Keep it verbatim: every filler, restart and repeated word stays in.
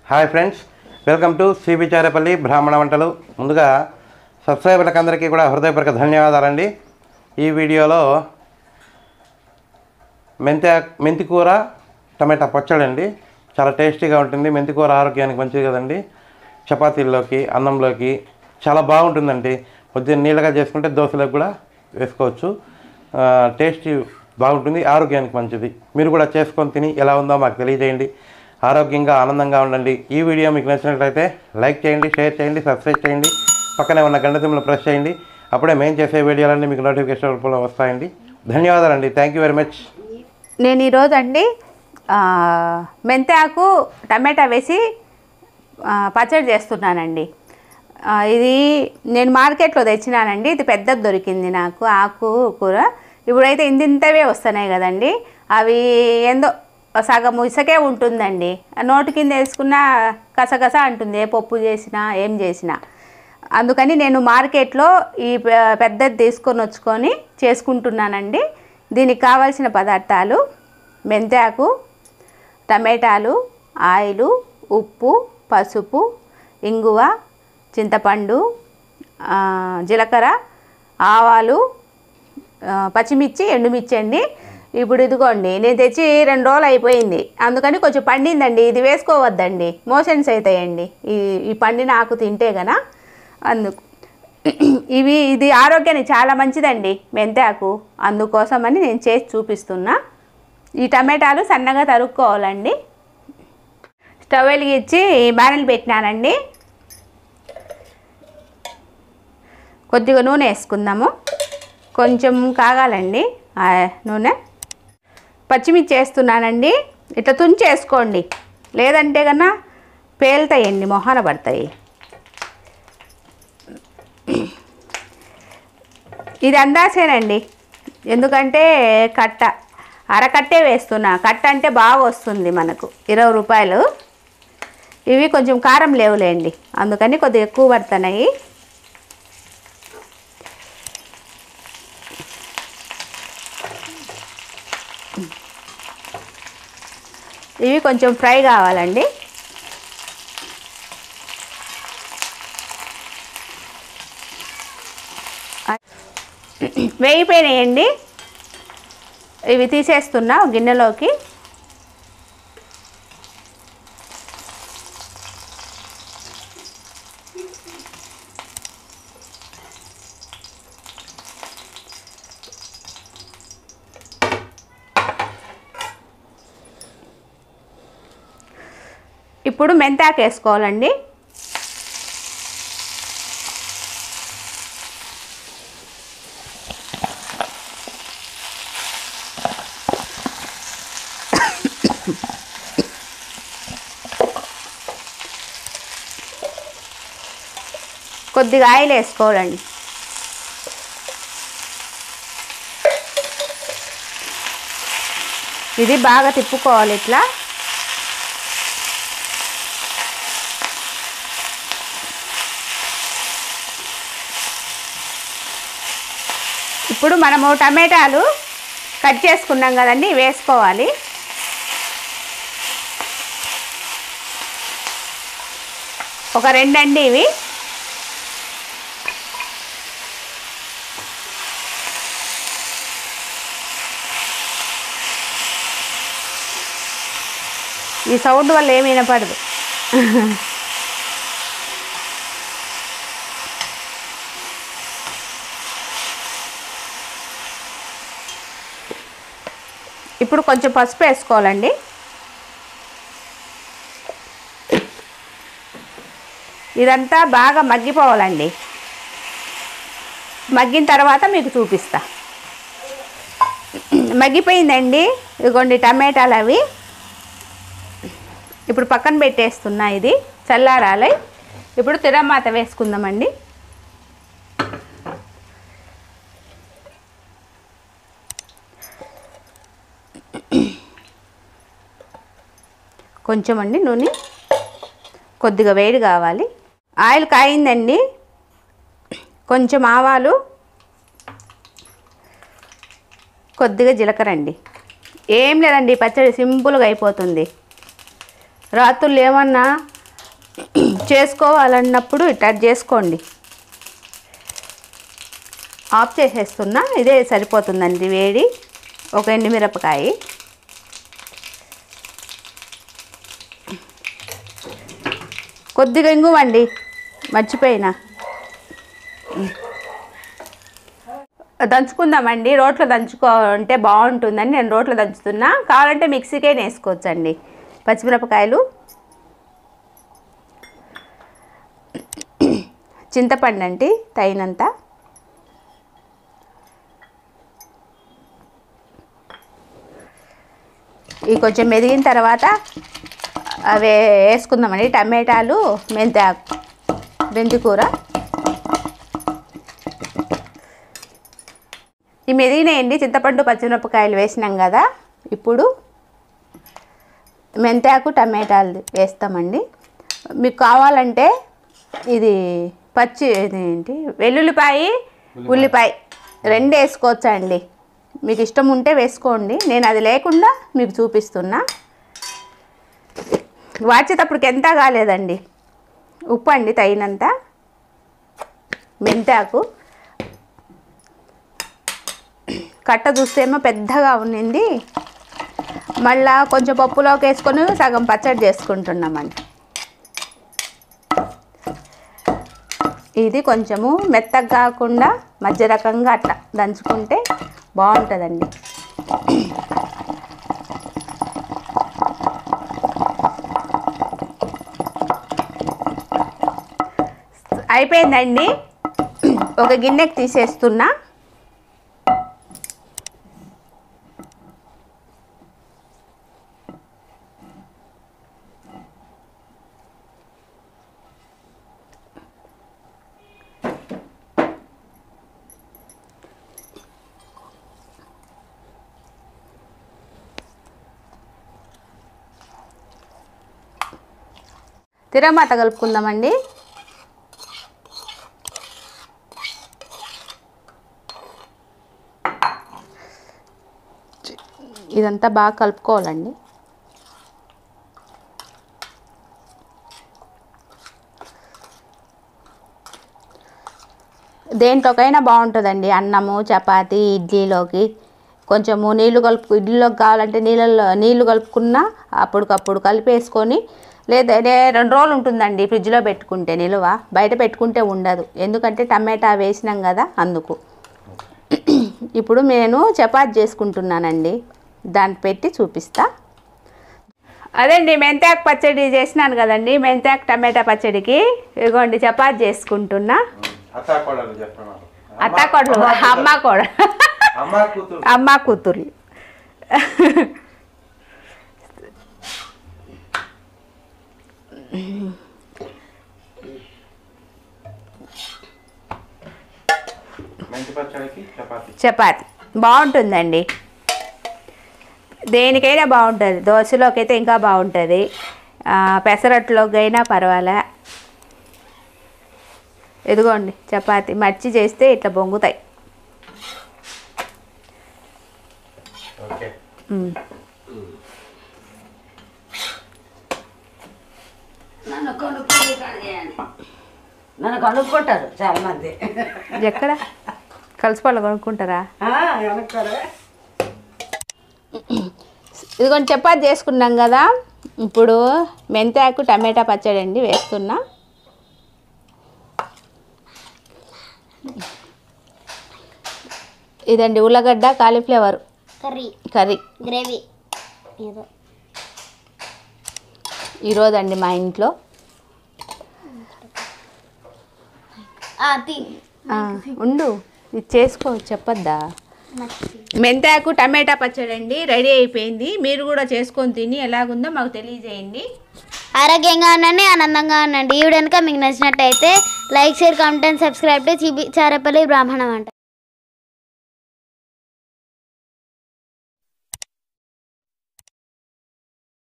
Hi friends, welcome to CB Charepalli బ్రాహ్మణ వంటలు. ముందుగా సబ్స్క్రైబర్లకు అందరికీ కూడా హృదయపూర్వక ధన్యవాదాలండి. ఈ వీడియోలో మెంతి మెంతి కూర టమాటా పచ్చడి అండి. చాలా టేస్టీగా ఉంటుంది. మెంతి కూర ఆరోగ్యానికి మంచిది కదండి. చపాతీల్లోకి, అన్నంలోకి చాలా బాగుంటుందండి. కొద్దిగా నీళ్ళగా చేసుకుంటే దోశలకు కూడా వేసుకోవచ్చు. టేస్టీ బాగుంటుంది, ఆరోగ్యానికి మంచిది. మీరు కూడా చేసుకొని తిని ఎలా ఉందో మాకు తెలియజేయండి. ఆరోగ్యంగా ఆనందంగా ఉండండి. ఈ వీడియో మీకు నచ్చినట్లయితే లైక్ చేయండి, షేర్ చేయండి, సబ్స్క్రైబ్ చేయండి. పక్కనే ఉన్న గంట సింబల్ ప్రెస్ చేయండి. అప్పుడే మేము చేసే వీడియోలన్నీ మీకు నోటిఫికేషన్ రూపంలో వస్తాయండి. ధన్యవాదాలండి. Thank you very much. నేను ఈరోజు అండి మెంతాకు టమాటా వేసి పచ్చడి చేస్తున్నానండి. ఇది నేను మార్కెట్లో తెచ్చినానండి. ఇది పెద్దది దొరికింది నాకు, ఆకు కూర. ఇప్పుడైతే ఇంతింతవే వస్తున్నాయి కదండి. అవి ఏందో సగం ఇసకే ఉంటుందండి. నోటి కింద వేసుకున్న కసకస అంటుంది, ఏ పప్పు చేసినా ఏం చేసినా. అందుకని నేను మార్కెట్లో ఈ పెద్దది తీసుకొని వచ్చుకొని చేసుకుంటున్నానండి. దీనికి కావాల్సిన పదార్థాలు: మెంతాకు, టమాటాలు, ఆయిలు, ఉప్పు, పసుపు, ఇంగువ, చింతపండు, జీలకర్ర, ఆవాలు, పచ్చిమిర్చి, ఎండుమిర్చి అండి. ఇప్పుడు ఇదిగోండి, నేను తెచ్చి రెండు రోజులు అయిపోయింది. అందుకని కొంచెం పండిందండి. ఇది వేసుకోవద్దండి, మోషన్స్ అవుతాయండి ఈ ఈ పండిన ఆకు తింటే గనా. అందుకు ఇవి ఇది ఆరోగ్యానికి చాలా మంచిదండి మెంతాకు. అందుకోసమని నేను చేసి చూపిస్తున్నా. ఈ టమాటాలు సన్నగా తరుక్కోవాలండి. స్టవ్ వెలిగించి బాణలు పెట్టినానండి. కొద్దిగా నూనె వేసుకుందాము. కొంచెం కాగాలండి ఆ నూనె. పచ్చిమిర్చి వేస్తున్నానండి. ఇట్లా తుంచి వేసుకోండి, లేదంటే కన్నా పేలుతాయండి, మొహాన పడతాయి. ఇది అందాసేనండి, ఎందుకంటే కట్ట అరకట్టే వేస్తున్నా. కట్ట అంటే బాగా వస్తుంది మనకు, ఇరవై రూపాయలు. ఇవి కొంచెం కారం లేవులేండి, అందుకని కొద్దిగా ఎక్కువ పడుతున్నాయి. ఇవి కొంచెం ఫ్రై కావాలండి. వేగిపోయినాయండి. ఇవి తీసేస్తున్నా గిన్నెలోకి. ఇప్పుడు మెంతాకు వేసుకోవాలండి. కొద్దిగా ఆయిల్ వేసుకోవాలండి. ఇది బాగా తిప్పుకోవాలి ఇట్లా. ఇప్పుడు మనము టమాటాలు కట్ చేసుకున్నాం కదండి, వేసుకోవాలి. ఒక రెండండి ఇవి. ఈ సౌండ్ వల్ల ఏమీ వినపడదు. ఇప్పుడు కొంచెం పసుపు వేసుకోవాలండి. ఇదంతా బాగా మగ్గిపోవాలండి. మగ్గిన తర్వాత మీకు చూపిస్తా. మగ్గిపోయిందండి. ఇదిగోండి టమాటాలు అవి. ఇప్పుడు పక్కన పెట్టేస్తున్నా, ఇది చల్లారాలి. ఇప్పుడు తిరమాత వేసుకుందామండి. కొంచెం అండి నూనె, కొద్దిగా వేడి కావాలి. ఆయిల్ కాయిందండి. కొంచెం ఆవాలు, కొద్దిగా జీలకర్ర అండి. ఏం లేదండి, పచ్చడి సింపుల్గా అయిపోతుంది. రాత్రులు ఏమన్నా చేసుకోవాలన్నప్పుడు ఇట్లా చేసుకోండి. ఆఫ్ చేసేస్తున్నా, ఇదే సరిపోతుందండి వేడి. ఒక ఎండుమిరపకాయ, కొద్దిగా ఇంగువండి, మర్చిపోయినా. దంచుకుందామండి. రోట్లో దంచుకుంటే బాగుంటుందని నేను రోట్లో దంచుతున్నా. కావాలంటే మిక్సీకే వేసుకోవచ్చండి. పచ్చిమిరపకాయలు, చింతపండు అండి తగినంత, ఇవి కొంచెం మెదిగిన తర్వాత అవి వేసుకుందామండి. టమాటాలు, మెంతి మెంతి కూర. ఈ మెదిగినాయండి. చింతపండు పచ్చిమిరపకాయలు వేసినాం కదా. ఇప్పుడు మెంతాకు టమాటాలు వేస్తామండి. మీకు కావాలంటే ఇది పచ్చి ఏంటి వెల్లుల్లిపాయ, ఉల్లిపాయ రెండు వేసుకోవచ్చండి. మీకు ఇష్టం ఉంటే వేసుకోండి. నేను అది లేకుండా మీకు చూపిస్తున్నా. వాచేటప్పటికి ఎంత కాలేదండి. ఉప్పు అండి తగినంత, మెంతాకు కట్ట చూస్తేమో పెద్దగా ఉన్నింది. మళ్ళా కొంచెం పప్పులోకి వేసుకొని సగం పచ్చడి చేసుకుంటున్నామండి. ఇది కొంచెము మెత్తగా కాకుండా మధ్య రకంగా అట్లా దంచుకుంటే బాగుంటుందండి. అయిపోయిందండి. ఒక గిన్నెకి తీసేస్తున్నా. తిరగమాత కలుపుకుందామండి. ఇదంతా బాగా కలుపుకోవాలండి. దేంట్లోకైనా బాగుంటుందండి. అన్నము, చపాతి, ఇడ్లీలోకి కొంచెము నీళ్ళు కలుపు, ఇడ్లీలోకి కావాలంటే నీళ్ళల్లో నీళ్ళు కలుపుకున్నా అప్పటికప్పుడు కలిపేసుకొని, లేదా రెండు రోజులు ఉంటుందండి ఫ్రిడ్జ్లో పెట్టుకుంటే నిలువ. బయట పెట్టుకుంటే ఉండదు, ఎందుకంటే టమాటా వేసినాం కదా అందుకు. ఇప్పుడు నేను చపాతి చేసుకుంటున్నానండి. దాన్ని పెట్టి చూపిస్తా. అదండి మెంతాకు పచ్చడి చేసినాను కదండి. మెంతాకు టమాటా పచ్చడికి ఇదిగోండి చపాతి చేసుకుంటున్నా. అత్త కోడలు, అమ్మ కోడ, అమ్మ కూతురు. చపాతి బాగుంటుందండి. దేనికైనా బాగుంటుంది. దోశలోకి అయితే ఇంకా బాగుంటుంది. పెసరట్లోకి అయినా పర్వాలే. ఇదిగోండి చపాతి మర్చి చేస్తే ఇట్లా బొంగుతాయి. నన్ను కొనుక్కుంటారు చాలా మంది. ఎక్కడ కలిసిపోవాలి కొనుక్కుంటారా? ఇదిగోండి చపాతి చేసుకున్నాం కదా. ఇప్పుడు మెంతాకు టమాటా పచ్చడి అండి వేస్తున్నా. ఇదండి ఉల్లగడ్డ, కాలీఫ్లవర్ కర్రీ కర్రీ గ్రేవీ. ఈరోజు అండి మా ఇంట్లో ఉండు ఇది చేసుకో చెప్పొద్దా. మెంతాకు టమాటా పచ్చడి అండి రెడీ అయిపోయింది. మీరు కూడా చేసుకొని తిని ఎలాగుందో మాకు తెలియజేయండి. ఆరోగ్యంగా ఉండండి, ఆనందంగా ఉండండి. ఈ వీడియో కనుక మీకు నచ్చినట్టయితే like, share, comment and subscribe to Chibi Charapalli బ్రాహ్మణ వంట.